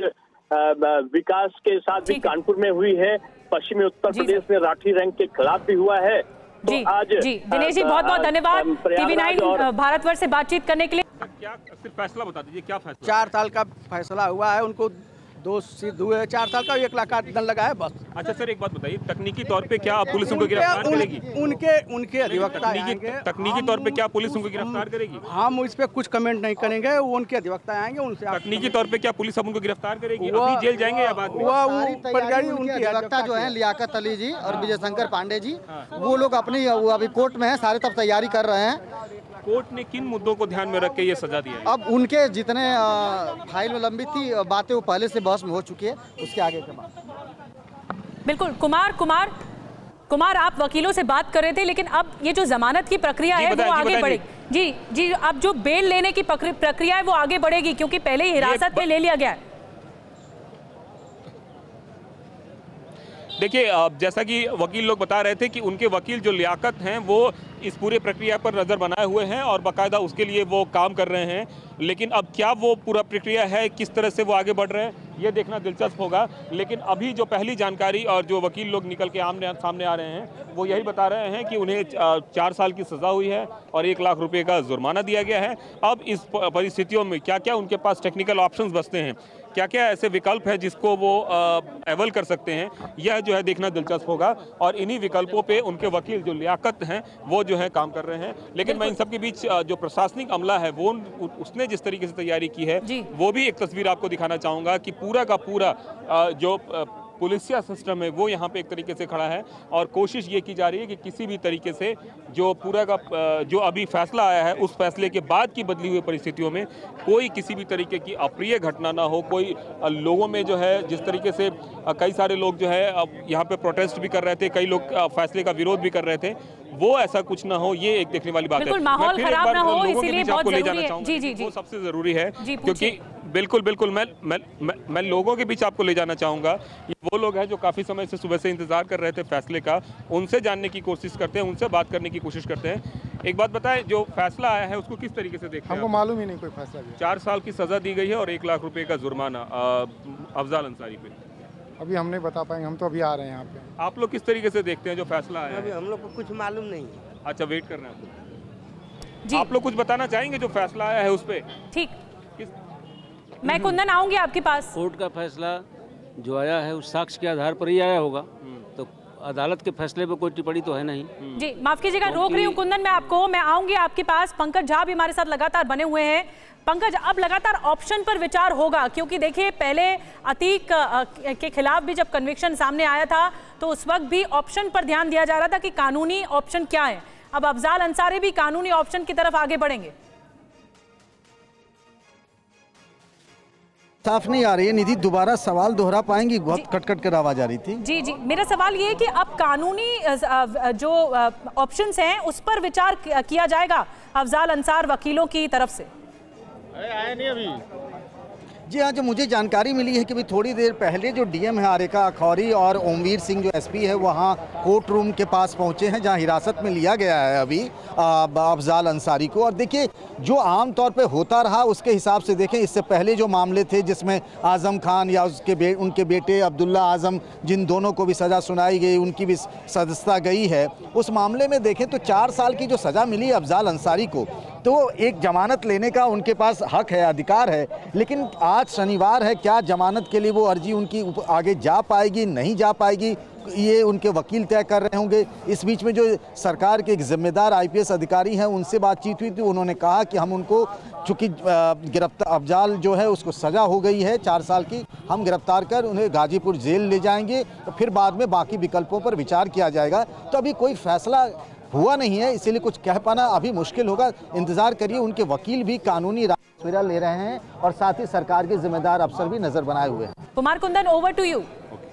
विकास के साथ भी कानपुर में हुई है, पश्चिमी उत्तर प्रदेश में राठी रैंक के खिलाफ भी हुआ है। तो जी, आज जी दिनेश जी बहुत बहुत धन्यवाद टीवी नाइन भारतवर्ष से बातचीत करने के लिए। क्या सिर्फ फैसला बता दीजिए, क्या फैसला? चार साल का फैसला हुआ है, उनको दो सिद्ध हुए, चार साल का एक लाख का दंड लगा है बस। अच्छा सर, एक बात बताइए, तकनीकी तौर पे क्या पुलिस उनको गिरफ्तार करेगी? उनके उनके अधिवक्ता आएंगे। तकनीकी तौर पे क्या पुलिस उनको गिरफ्तार करेगी? हम इस पे कुछ कमेंट नहीं करेंगे, वो उनके अधिवक्ता आएंगे, उनसे तकनीकी तौर पे क्या पुलिस अब उनको गिरफ्तार करेगी? अभी जेल जाएंगे या बाद में? उनके अधिवक्ता जो है लियाकत अली जी और विजय शंकर पांडे जी, वो लोग अपनी अभी कोर्ट में है, सारे तब तैयारी कर रहे हैं। कोर्ट ने किन मुद्दों को ध्यान में रख के ये सजा दी है? अब उनके जितने फाइल में लंबित थी बातें वो पहले से बहस में हो चुकी है, उसके आगे के बाद। बिल्कुल। कुमार कुमार कुमार आप वकीलों से बात कर रहे थे, लेकिन अब ये जो जमानत की प्रक्रिया है वो आगे बढ़ेगी। जी जी अब जो बेल लेने की प्रक्रिया है वो आगे बढ़ेगी, क्योंकि पहले ही हिरासत में ले लिया गया है। देखिए, जैसा कि वकील लोग बता रहे थे कि उनके वकील जो लियाकत हैं वो इस पूरे प्रक्रिया पर नज़र बनाए हुए हैं और बाकायदा उसके लिए वो काम कर रहे हैं, लेकिन अब क्या वो पूरा प्रक्रिया है, किस तरह से वो आगे बढ़ रहे हैं, ये देखना दिलचस्प होगा। लेकिन अभी जो पहली जानकारी और जो वकील लोग निकल के आमने सामने आ रहे हैं वो यही बता रहे हैं कि उन्हें चार साल की सज़ा हुई है और एक लाख रुपए का जुर्माना दिया गया है। अब इस परिस्थितियों में क्या क्या उनके पास टेक्निकल ऑप्शंस बचते हैं, क्या क्या ऐसे विकल्प हैं जिसको वो अवेल कर सकते हैं, यह जो है देखना दिलचस्प होगा। और इन्हीं विकल्पों पे उनके वकील जो लियाकत हैं वो जो है काम कर रहे हैं। लेकिन मैं इन सब के बीच जो प्रशासनिक अमला है वो उसने जिस तरीके से तैयारी की है वो भी एक तस्वीर आपको दिखाना चाहूँगा कि पूरा का पूरा जो पुलिसिया सिस्टम है वो यहाँ पे एक तरीके से खड़ा है और कोशिश ये की जा रही है कि किसी भी तरीके से जो पूरा का जो अभी फैसला आया है उस फैसले के बाद की बदली हुई परिस्थितियों में कोई किसी भी तरीके की अप्रिय घटना ना हो। कोई लोगों में जो है जिस तरीके से कई सारे लोग जो है यहाँ पे प्रोटेस्ट भी कर रहे थे, कई लोग फैसले का विरोध भी कर रहे थे, वो ऐसा कुछ ना हो, ये एक देखने वाली बात है। माहौल खराब ना हो, इसीलिए बहुत जरूरी है। जी जी जी, वो सबसे जरूरी है क्योंकि बिल्कुल बिल्कुल मैं मैं मैं मैं लोगों के बीच आपको ले जाना चाहूँगा। ये वो लोग हैं जो काफ़ी समय से सुबह से इंतज़ार कर रहे थे फैसले का, उनसे जानने की कोशिश करते हैं, उनसे बात करने की कोशिश करते हैं। एक बात बताएं, जो फैसला आया है उसको किस तरीके से देखते हैं? हमको मालूम ही नहीं कोई फैसला। चार साल की सज़ा दी गई है और एक लाख रुपए का जुर्माना अफजाल अंसारी पे। अभी हम नहीं बता पाएंगे, हम तो अभी आ रहे हैं यहाँ पे। आप लोग किस तरीके से देखते हैं जो फैसला आया है? हम लोग को कुछ मालूम नहीं। अच्छा, वेट कर रहे हैं आप लोग कुछ बताना चाहेंगे जो फैसला आया है उस पर? ठीक, मैं कुंदन आऊंगी आपके पास। कोर्ट का फैसला जो आया है उस साक्ष्य के आधार पर ही आया होगा, तो अदालत के फैसले पे कोई टिप्पणी तो है नहीं। जी माफ कीजिएगा, रोक रही हूँ कुंदन मैं आपको, मैं आऊंगी आपके पास। पंकज झा भी हमारे साथ लगातार बने हुए हैं। पंकज, अब लगातार ऑप्शन पर विचार होगा क्योंकि देखिए पहले अतीक के खिलाफ भी जब कन्विक्शन सामने आया था तो उस वक्त भी ऑप्शन पर ध्यान दिया जा रहा था कि कानूनी ऑप्शन क्या है। अब अफजाल अंसारी भी कानूनी ऑप्शन की तरफ आगे बढ़ेंगे। साफ नहीं आ रही है निधि, दोबारा सवाल दोहरा पाएंगी? बहुत कट कट कर आवाज आ रही थी। जी जी, मेरा सवाल ये है कि अब कानूनी जो ऑप्शंस हैं उस पर विचार किया जाएगा अफजाल अंसार वकीलों की तरफ से? आया नहीं अभी। जी हाँ, जो मुझे जानकारी मिली है कि भाई थोड़ी देर पहले जो डीएम है आरेका अखौरी और ओमवीर सिंह जो एसपी है वहाँ कोर्ट रूम के पास पहुँचे हैं जहाँ हिरासत में लिया गया है अभी अफजाल अंसारी को। और देखिए जो आम तौर पे होता रहा उसके हिसाब से देखें, इससे पहले जो मामले थे जिसमें आज़म खान या उसके बे, उनके बेटे अब्दुल्ला आज़म, जिन दोनों को भी सज़ा सुनाई गई, उनकी भी सदस्यता गई है, उस मामले में देखें तो चार साल की जो सज़ा मिली अफजाल अंसारी को, तो एक जमानत लेने का उनके पास हक है, अधिकार है। लेकिन आज शनिवार है, क्या जमानत के लिए वो अर्जी उनकी आगे जा पाएगी नहीं जा पाएगी, ये उनके वकील तय कर रहे होंगे। इस बीच में जो सरकार के एक जिम्मेदार आईपीएस अधिकारी हैं उनसे बातचीत हुई थी, उन्होंने कहा कि हम उनको, चूँकि गिरफ्तार अफजाल जो है उसको सज़ा हो गई है चार साल की, हम गिरफ्तार कर उन्हें गाजीपुर जेल ले जाएंगे, तो फिर बाद में बाकी विकल्पों पर विचार किया जाएगा। तो अभी कोई फैसला हुआ नहीं है, इसीलिए कुछ कह पाना अभी मुश्किल होगा। इंतजार करिए, उनके वकील भी कानूनी रास्ता ले रहे हैं और साथ ही सरकार के जिम्मेदार अफसर भी नजर बनाए हुए हैं। Kumar Kundan, over to you.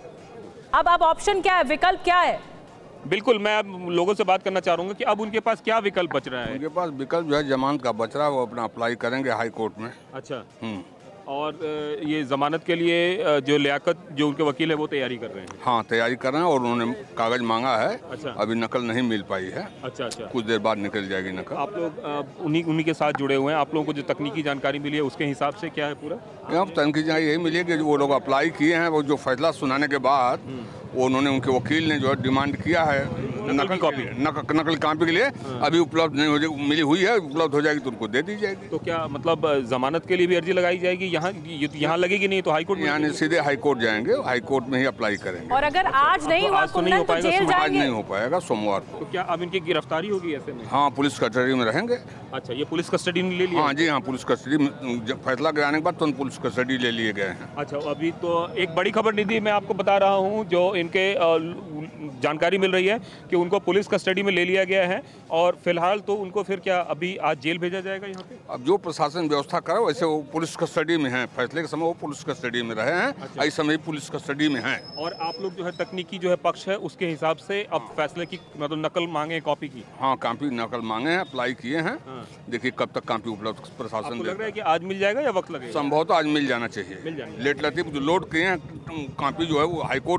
अब अब ऑप्शन क्या है, विकल्प क्या है? बिल्कुल, मैं अब लोगों से बात करना चाह रहा हूँ कि अब उनके पास क्या विकल्प बच रहा है? उनके पास विकल्प जो है जमानत का बच रहा है, वो अपना अप्लाई करेंगे हाई कोर्ट में। अच्छा, और ये जमानत के लिए जो लियाकत जो उनके वकील है वो तैयारी कर रहे हैं? हाँ, तैयारी कर रहे हैं और उन्होंने कागज मांगा है। अच्छा, अभी नकल नहीं मिल पाई है। अच्छा अच्छा, कुछ देर बाद निकल जाएगी नकल। आप लोग उन्हीं उन्हीं के साथ जुड़े हुए हैं, आप लोगों को जो तकनीकी जानकारी मिली है उसके हिसाब से क्या है पूरा? यहाँ तकनीकी जानकारी यही मिली है कि वो लोग अप्लाई किए हैं, वो जो फैसला सुनाने के बाद वो उन्होंने, उनके वकील ने जो है डिमांड किया है नकल कॉपी, नकल नकल कॉपी के लिए अभी उपलब्ध नहीं हो, मिली हुई है, उपलब्ध हो जाएगी तो उनको दे दी जाएगी। तो क्या मतलब जमानत के लिए भी अर्जी लगाई जाएगी? यहाँ यहाँ लगेगी नहीं तो हाई कोर्ट, यहाँ सीधे हाई कोर्ट जाएंगे, हाई कोर्ट में ही अप्लाई करेंगे। और अगर आज नहीं हुआ तो नहीं हो पाएगा, आज नहीं हो पाएगा, सोमवार को। तो क्या अब इनकी गिरफ्तारी होगी ऐसे में? हाँ, पुलिस कस्टडी में रहेंगे। अच्छा, ये पुलिस कस्टडी में ले लिया? हाँ जी हाँ, पुलिस कस्टडी में फैसला कराने के बाद तुरंत पुलिस कस्टडी ले लिए गए हैं। अच्छा, अभी तो एक बड़ी खबर निधि मैं आपको बता रहा हूँ, जो इनके जानकारी मिल रही है कि उनको पुलिस कस्टडी में ले लिया गया है और फिलहाल तो उनको फिर क्या अभी आज जेल भेजा जाएगा यहाँ पे? अब जो प्रशासन व्यवस्था करे वैसे वो पुलिस कस्टडी में है, फैसले के समय वो पुलिस कस्टडी में रहे हैं। अच्छा, इस समय पुलिस कस्टडी में हैं। और आप लोग जो है तकनीकी जो है पक्ष है उसके हिसाब से अब फैसले की मतलब नकल मांगे, कॉपी की? हाँ, कॉपी नकल मांगे हैं, अप्लाई किए हैं। देखिए कब तक कॉपी उपलब्ध प्रशासन लग रहा है कि आज मिल जाएगा या वक्त लगेगा? संभवतः आज मिल जाना चाहिए। लेट लतीफ जो लोड किए हैं कॉपी जो है वो हाईकोर्ट के लिए,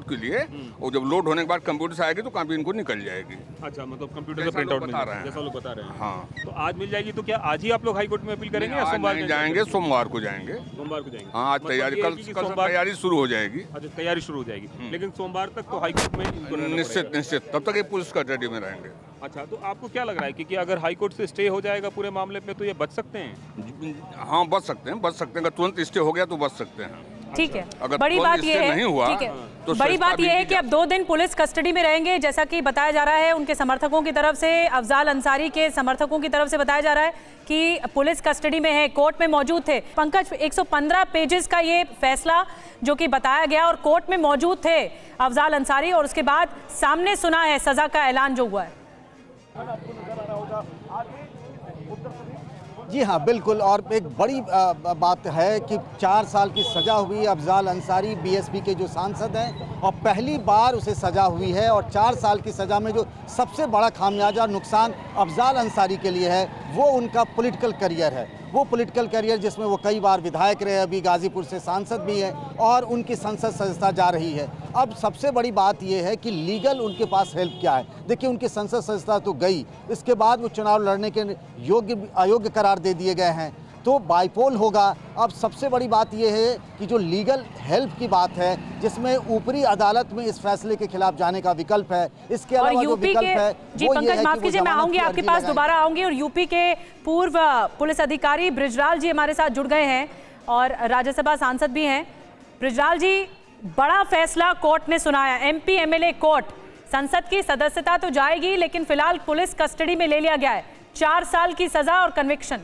और जब लोड होने के बाद कंप्यूटर से आएगी तो कॉपी इनको निकल जाएगी। अच्छा, मतलब कंप्यूटर से प्रिंट आउट बता रहे हैं, जैसा लोग बता रहे हैं। हाँ, तो आज मिल जाएगी। तो क्या आज ही आप लोग हाई कोर्ट में अपील करेंगे या सोमवार नहीं जाएंगे? सोमवार को जाएंगे। सोमवार को जाएंगे। हाँ, आज तैयारी, कल कल से तैयारी शुरू हो जाएगी। अच्छा, तैयारी शुरू हो जाएगी, लेकिन सोमवार तक तो हाई कोर्ट में निश्चित निश्चित तब तक ये पुलिस कस्टडी में रहेंगे। अच्छा, तो आपको क्या लग रहा है कि अगर हाई कोर्ट से स्टे हो जाएगा पूरे मामले में तो ये बच सकते हैं? हाँ, बच सकते हैं, बच सकते हैं। अगर तुरंत स्टे हो गया तो बच सकते हैं। ठीक है, अगर बड़ी बात ये है, नहीं हुआ, ठीक है, तो बड़ी बात ये है कि अब दो दिन पुलिस कस्टडी में रहेंगे, जैसा कि बताया जा रहा है उनके समर्थकों की तरफ से, अफजाल अंसारी के समर्थकों की तरफ से बताया जा रहा है कि पुलिस कस्टडी में है, कोर्ट में मौजूद थे। पंकज, एक सौ पंद्रह पेजेस का ये फैसला जो कि बताया गया और कोर्ट में मौजूद थे अफजाल अंसारी, और उसके बाद सामने सुना है सजा का ऐलान जो हुआ है। जी हाँ, बिल्कुल। और एक बड़ी बात है कि चार साल की सज़ा हुई अफजाल अंसारी, बीएसपी के जो सांसद हैं, और पहली बार उसे सज़ा हुई है। और चार साल की सज़ा में जो सबसे बड़ा खामियाजा नुकसान अफजाल अंसारी के लिए है वो उनका पॉलिटिकल करियर है। वो पॉलिटिकल करियर जिसमें वो कई बार विधायक रहे, अभी गाजीपुर से सांसद भी हैं, और उनकी संसद सदस्यता जा रही है। अब सबसे बड़ी बात ये है कि लीगल उनके पास हेल्प क्या है। देखिए, उनकी संसद सदस्यता तो गई, इसके बाद वो चुनाव लड़ने के योग्य अयोग्य करार दे दिए गए हैं, तो बाइपोल होगा। अब सबसे बड़ी बात यह है कि जो लीगल हेल्प की बात है, जिसमें ऊपरी अदालत में इस फैसले के खिलाफ जाने का विकल्प है, इसके अलावा जो विकल्प है जी पंकज, माफ कीजिए, मैं आऊंगी आपके पास, दोबारा आऊंगी। और यूपी के पूर्व पुलिस अधिकारी बृजलाल जी हमारे साथ जुड़ गए हैं और राज्यसभा सांसद भी हैं। बृजलाल जी, बड़ा फैसला कोर्ट ने सुनाया, एमपी एमएलए कोर्ट, संसद की सदस्यता तो जाएगी लेकिन फिलहाल पुलिस कस्टडी में ले लिया गया है, चार साल की सजा और कन्विक्शन।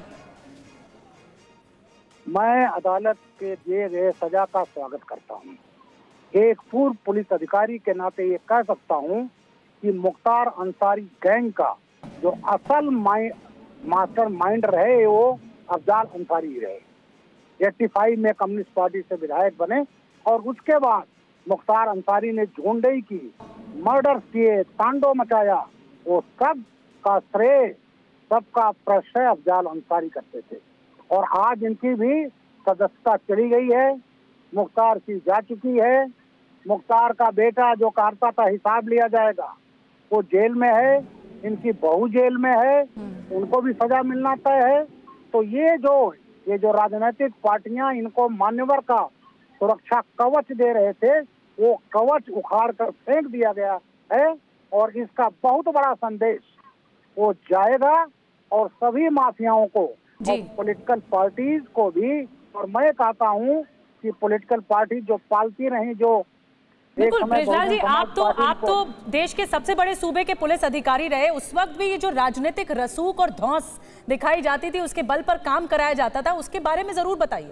मैं अदालत के दिए गए सजा का स्वागत करता हूं। एक पूर्व पुलिस अधिकारी के नाते ये कह सकता हूं कि मुख्तार अंसारी गैंग का जो असल मास्टर माइंड रहे वो अफजाल अंसारी रहे। पचासी में कम्युनिस्ट पार्टी से विधायक बने और उसके बाद मुख्तार अंसारी ने झुंडई की, मर्डर किए, तांडव मचाया, वो सब का श्रेय, सबका प्रश्रय अफजाल अंसारी करते थे। और आज इनकी भी सदस्यता चली गई है, मुख्तार की जा चुकी है। मुख्तार का बेटा जो कहता था हिसाब लिया जाएगा, वो जेल में है, इनकी बहू जेल में है, उनको भी सजा मिलना तय है। तो ये जो ये जो राजनीतिक पार्टियां इनको मान्यवर का सुरक्षा कवच दे रहे थे, वो कवच उखाड़ कर फेंक दिया गया है। और इसका बहुत बड़ा संदेश वो जाएगा और सभी माफियाओं को और पॉलिटिकल पार्टीज को भी। और मैं कहता हूं कि पॉलिटिकल पार्टी जो पालती रही, जो बिल्कुल बृजलाल जी, आप तो आप तो देश के सबसे बड़े सूबे के पुलिस अधिकारी रहे, उस वक्त भी ये जो राजनीतिक रसूख और धौंस दिखाई जाती थी, उसके बल पर काम कराया जाता था, उसके बारे में जरूर बताइए।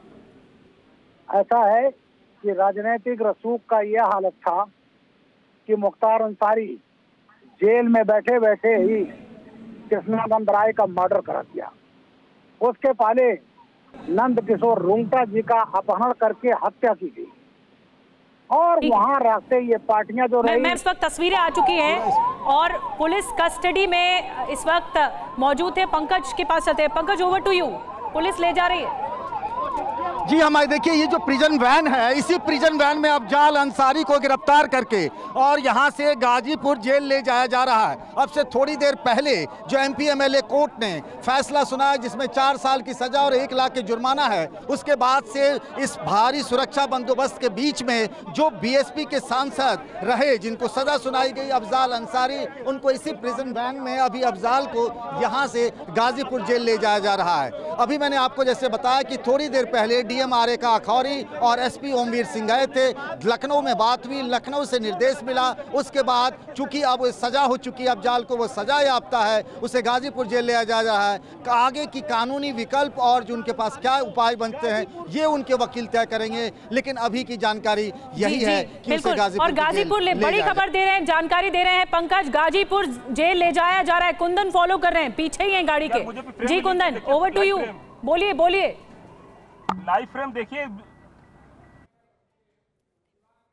ऐसा है कि राजनीतिक रसूख का यह हालत था कि मुख्तार अंसारी जेल में बैठे बैठे ही कृष्णानंद राय का मर्डर करा दिया। उसके पहले नंद किशोर रुंगटा जी का अपहरण करके हत्या की गई। और वहां रहते ये पार्टियां जो रही, मैं इस वक्त तस्वीरें आ चुकी हैं और पुलिस कस्टडी में इस वक्त मौजूद है। पंकज के पास चलते हैं। Pankaj, over to you. Police ले जा रही है। जी हमारे देखिए, ये जो प्रिजन वैन है, इसी प्रिजन वैन में अफजाल अंसारी को गिरफ्तार करके और यहाँ से गाजीपुर जेल ले जाया जा रहा है। अब से थोड़ी देर पहले जो एमपी एमएलए कोर्ट ने फैसला सुनाया, जिसमें चार साल की सजा और एक लाख के जुर्माना है, उसके बाद से इस भारी सुरक्षा बंदोबस्त के बीच में जो बीएसपी के सांसद रहे, जिनको सजा सुनाई गई अफजाल अंसारी, उनको इसी प्रिजन वैन में अभी अफजाल को यहाँ से गाजीपुर जेल ले जाया जा रहा है। अभी मैंने आपको जैसे बताया कि थोड़ी देर पहले डीएमआरए का अखौरी और एसपी ओमवीर सिंह गए थे, लखनऊ में बात हुई, लखनऊ से निर्देश मिला। उसके बाद चूंकि अब सजा हो चुकी है अफजाल को, वो सजा याफ्ता है, उसे गाजीपुर जेल ले जा रहा है। आगे की कानूनी विकल्प और जो उनके पास क्या उपाय बनते हैं, ये उनके वकील तय करेंगे। लेकिन अभी की जानकारी यही है कि उसे गाजीपुर और गाजीपुर ले बड़ी खबर दे रहे हैं, जानकारी दे रहे हैं पंकज, गाजीपुर जेल ले जाया जा रहा है। कुंदन फॉलो कर रहे हैं, पीछे ही है गाड़ी के। जी कुंदन, ओवर टू यू। बोलिए बोलिए। लाइव फ्रेम देखिए,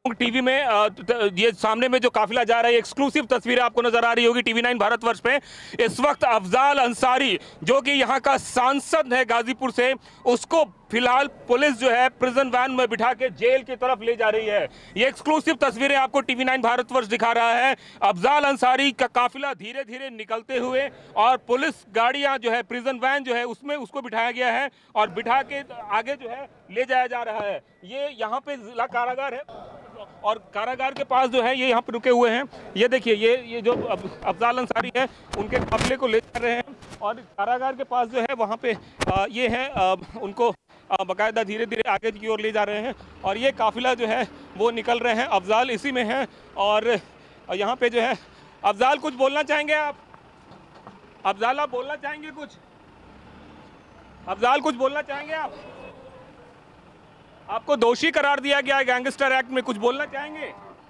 टीवी में ये सामने में जो काफिला जा रहा है, एक्सक्लूसिव तस्वीरें आपको नजर आ रही होगी टीवी नाइन भारतवर्ष पे। इस वक्त अफजाल अंसारी जो कि यहाँ का सांसद है गाजीपुर से, उसको फिलहाल पुलिस जो है प्रिजन वैन में बिठा के जेल की तरफ ले जा रही है। ये एक्सक्लूसिव तस्वीरें आपको टीवी नाइन भारतवर्ष दिखा रहा है। अफजाल अंसारी का काफिला धीरे धीरे निकलते हुए और पुलिस गाड़ियां जो है, प्रिजन वैन जो है उसमें उसको बिठाया गया है और बिठा के आगे जो है ले जाया जा रहा है। ये यहाँ पे जिला कारागार है और कारागार के पास जो है ये यहाँ पे रुके हुए हैं। ये देखिए, ये ये जो अफजाल अंसारी है उनके काफिले को ले जा रहे हैं और कारागार के पास जो है वहाँ पे आ, ये है आ, उनको बाकायदा धीरे धीरे आगे की ओर ले जा रहे हैं और ये काफिला जो है वो निकल रहे हैं। अफजाल इसी में है और यहाँ पे जो है अफजाल कुछ बोलना चाहेंगे आप? अफजाल आप बोलना चाहेंगे कुछ? अफजाल कुछ बोलना चाहेंगे आप? आपको दोषी करार दिया गया है गैंगस्टर एक्ट में, कुछ बोलना चाहेंगे?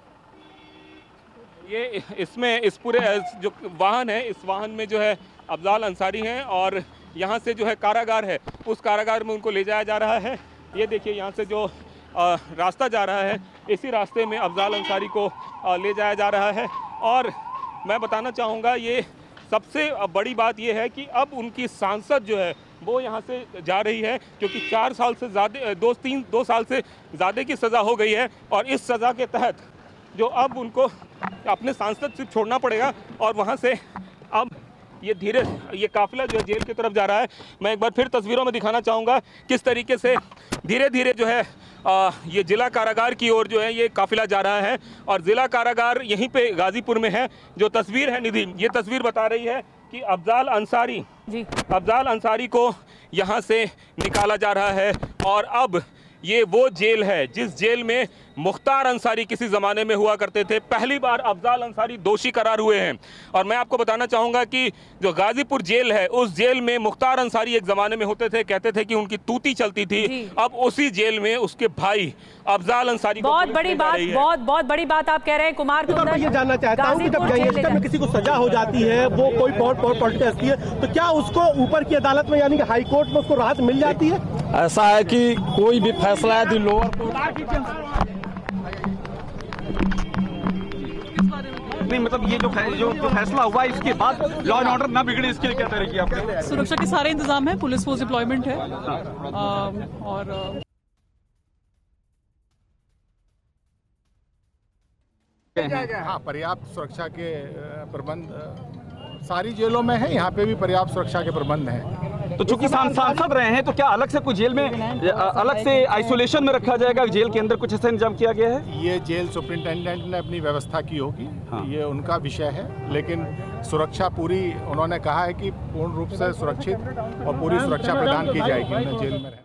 ये इसमें इस पूरे जो वाहन है, इस वाहन में जो है अफजाल अंसारी हैं और यहाँ से जो है कारागार है, उस कारागार में उनको ले जाया जा रहा है। ये देखिए यहाँ से जो आ, रास्ता जा रहा है, इसी रास्ते में अफजाल अंसारी को आ, ले जाया जा रहा है। और मैं बताना चाहूँगा, ये सबसे बड़ी बात ये है कि अब उनकी सांसद जो है वो यहाँ से जा रही है, क्योंकि चार साल से ज़्यादा दो तीन दो साल से ज़्यादा की सज़ा हो गई है और इस सज़ा के तहत जो अब उनको अपने सांसद सिर्फ छोड़ना पड़ेगा और वहाँ से अब ये धीरे ये काफिला जो है जेल की तरफ जा रहा है। मैं एक बार फिर तस्वीरों में दिखाना चाहूँगा किस तरीके से धीरे धीरे जो है आ, ये जिला कारागार की ओर जो है ये काफिला जा रहा है और जिला कारागार यहीं पे गाजीपुर में है। जो तस्वीर है निधि, ये तस्वीर बता रही है कि अफजाल अंसारी जी अफजाल अंसारी को यहाँ से निकाला जा रहा है और अब ये वो जेल है जिस जेल में मुख्तार अंसारी किसी ज़माने में हुआ करते थे। पहली बार अफजाल अंसारी दोषी करार हुए हैं और मैं आपको बताना चाहूँगा कि जो गाजीपुर जेल है, उस जेल में मुख्तार अंसारी एक ज़माने में होते थे, कहते थे कि उनकी तूती चलती थी। अब उसी जेल में उसके भाई अफजाल अंसारी को बहुत बड़ी बात बहुत बहुत बड़ी बात आप कह रहे हैं कुमार। तो मैं ये जानना चाहता हूँ कि जब गैंगस्टर में किसी को सजा हो जाती है, वो कोई पॉलिटिक्स हस्ती है, तो क्या उसको ऊपर की अदालत में यानी कि हाई कोर्ट में उसको राहत मिल जाती है? ऐसा है कि कोई भी फैसला यदि लोअर नहीं, मतलब ये जो जो, जो फैसला हुआ है इसके बाद लॉ एंड ऑर्डर ना बिगड़े, इसके लिए क्या तरह की आपने? सुरक्षा के सारे इंतजाम है, पुलिस फोर्स डिप्लॉयमेंट है आ, और हाँ, पर्याप्त सुरक्षा के प्रबंध सारी जेलों में है, यहाँ पे भी पर्याप्त सुरक्षा के प्रबंध हैं। तो चूंकि सांसद रहे हैं तो क्या अलग से कोई जेल में अलग से आइसोलेशन में रखा जाएगा? जेल के अंदर कुछ ऐसा इंतजाम किया गया है? ये जेल सुपरिंटेंडेंट ने अपनी व्यवस्था की होगी। हाँ। ये उनका विषय है, लेकिन सुरक्षा पूरी उन्होंने कहा है कि पूर्ण रूप से सुरक्षित और पूरी सुरक्षा प्रदान की जाएगी जेल में।